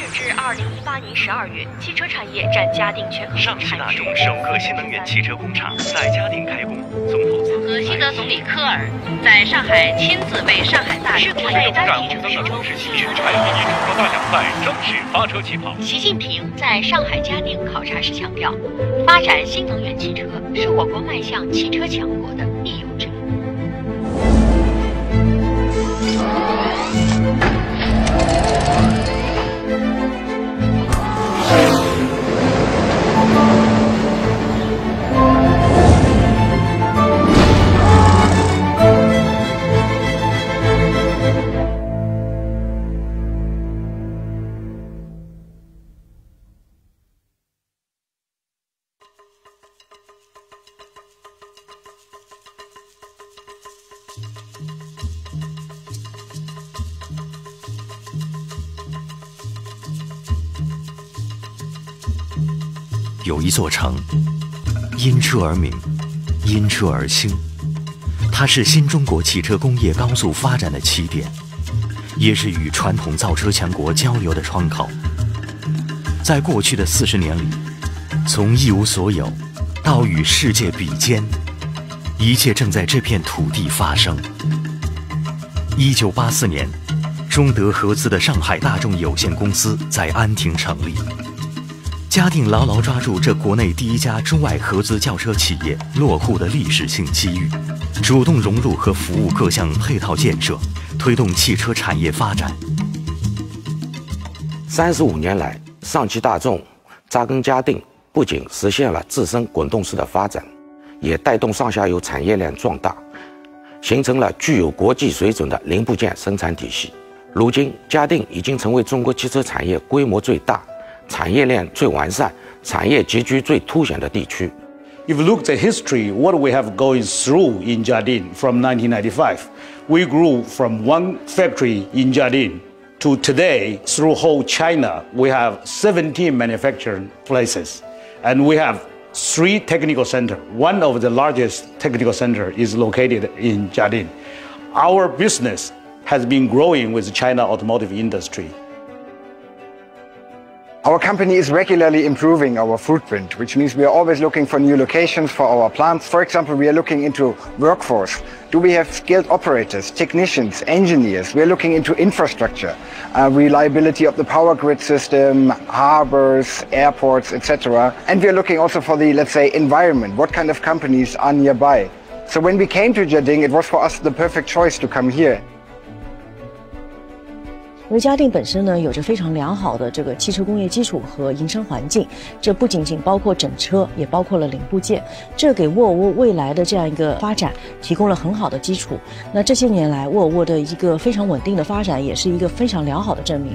至2018年12月，汽车产业占嘉定全合资上汽大众首个新能源汽车工厂在嘉定开工，总投资。 河西的总理科尔在上海亲自为上海大众内单汽车的城市新产业技术和大奖赛正式发车起跑。 习近平在上海嘉定考察时强调，发展新能源汽车是我国迈向汽车强国的必由之路。 有一座城，因车而名，因车而兴。它是新中国汽车工业高速发展的起点，也是与传统造车强国交流的窗口。在过去的40年里，从一无所有到与世界比肩，一切正在这片土地发生。1984年，中德合资的上海大众有限公司在安亭成立。嘉定牢牢抓住这国内第一家中外合资轿车企业落户的历史性机遇，主动融入和服务各项配套建设，推动汽车产业发展。 35年来，上汽大众扎根嘉定，不仅实现了自身滚动式的发展，也带动上下游产业链壮大，形成了具有国际水准的零部件生产体系。如今，嘉定已经成为中国汽车产业规模最大、产业链最完善、产业集聚最凸显的地区。 If you look at history, what we have going through in Jiading from 1995, we grew from one factory in Jiading to today through whole China. We have 17 manufacturing places, and we have 3 technical centers. One of the largest technical centers is located in Jiading. Our business has been growing with the China automotive industry. Our company is regularly improving our footprint, which means we are always looking for new locations for our plants. For example, we are looking into workforce. Do we have skilled operators, technicians, engineers? We are looking into infrastructure, reliability of the power grid system, harbors, airports, etc. And we are looking also for the, let's say, environment. What kind of companies are nearby? So when we came to Jiading, it was for us the perfect choice to come here. 因为嘉定本身呢有着非常良好的这个汽车工业基础和营商环境，这不仅仅包括整车，也包括了零部件，这给沃尔沃未来的这样一个发展提供了很好的基础。那这些年来，沃尔沃的一个非常稳定的发展，也是一个非常良好的证明。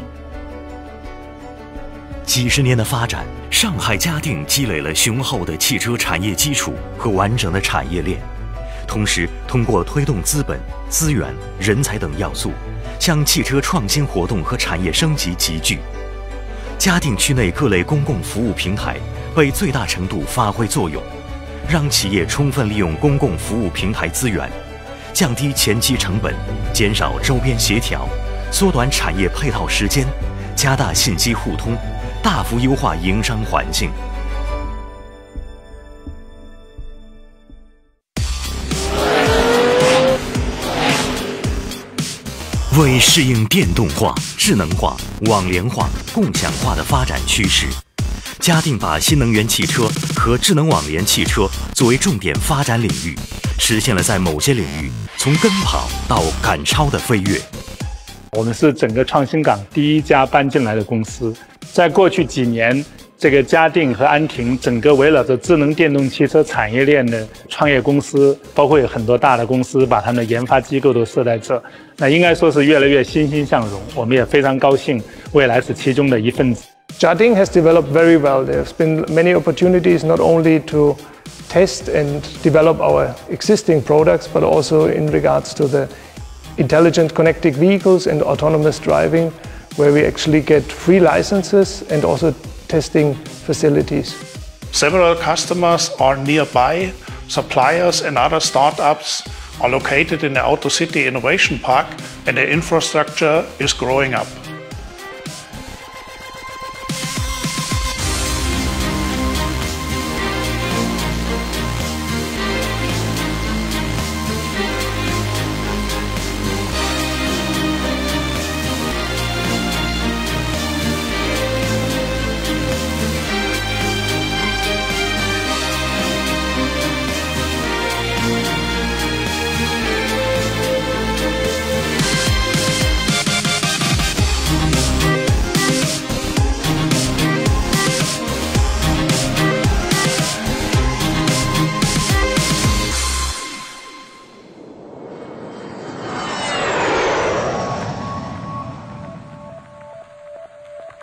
几十年的发展，上海嘉定积累了雄厚的汽车产业基础和完整的产业链，同时通过推动资本、资源、人才等要素，向汽车创新活动和产业升级集聚。嘉定区内各类公共服务平台被最大程度发挥作用，让企业充分利用公共服务平台资源，降低前期成本，减少周边协调，缩短产业配套时间，加大信息互通，大幅优化营商环境。为适应电动化、智能化、网联化、共享化的发展趋势，嘉定把新能源汽车和智能网联汽车作为重点发展领域，实现了在某些领域从跟跑到赶超的飞跃。 我们是整个创新港第一家搬进来的公司，在过去几年，这个嘉定和安亭整个围绕着智能电动汽车产业链的创业公司，包括有很多大的公司把他们的研发机构都设在这，那应该说是越来越欣欣向荣，我们也非常高兴未来是其中的一份子。 Jiading has developed very well. There's been many opportunities not only to test and develop our existing products, but also in regards to the intelligent connected vehicles and autonomous driving, where we actually get free licenses and also testing facilities. Several customers are nearby. Suppliers and other startups are located in the Auto City Innovation Park, and the infrastructure is growing up.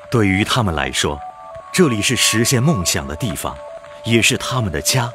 对于他们来说，这里是实现梦想的地方，也是他们的家。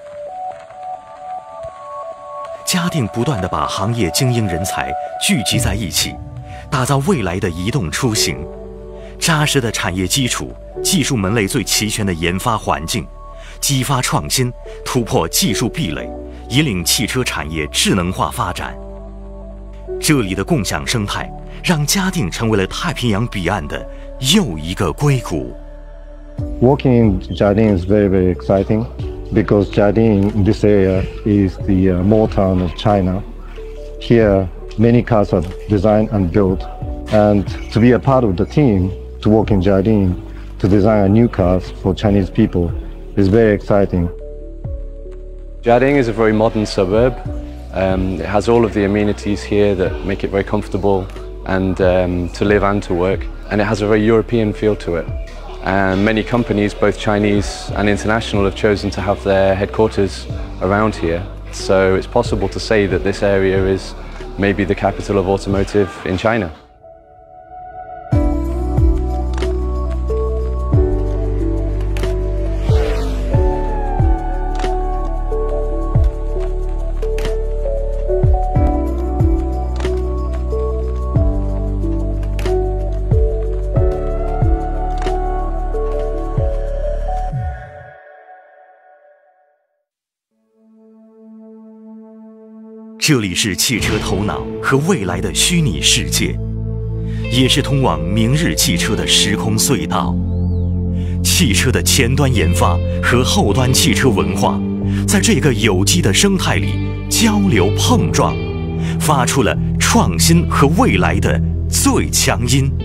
嘉定不断地把行业精英人才聚集在一起，打造未来的移动出行。扎实的产业基础，技术门类最齐全的研发环境，激发创新，突破技术壁垒，引领汽车产业智能化发展。这里的共享生态，让嘉定成为了太平洋彼岸的又一个硅谷。 Working in Jiading is very, very exciting because Jiading in this area is the mall town of China. Here, many cars are designed and built, and to be a part of the team to work in Jiading to design new cars for Chinese people is very exciting. Jiading is a very modern suburb. It has all of the amenities here that make it very comfortable and to live and to work, and it has a very European feel to it. And many companies, both Chinese and international, have chosen to have their headquarters around here. So it's possible to say that this area is maybe the capital of automotive in China. 这里是汽车头脑和未来的虚拟世界，也是通往明日汽车的时空隧道。汽车的前端研发和后端汽车文化，在这个有机的生态里交流碰撞，发出了创新和未来的最强音。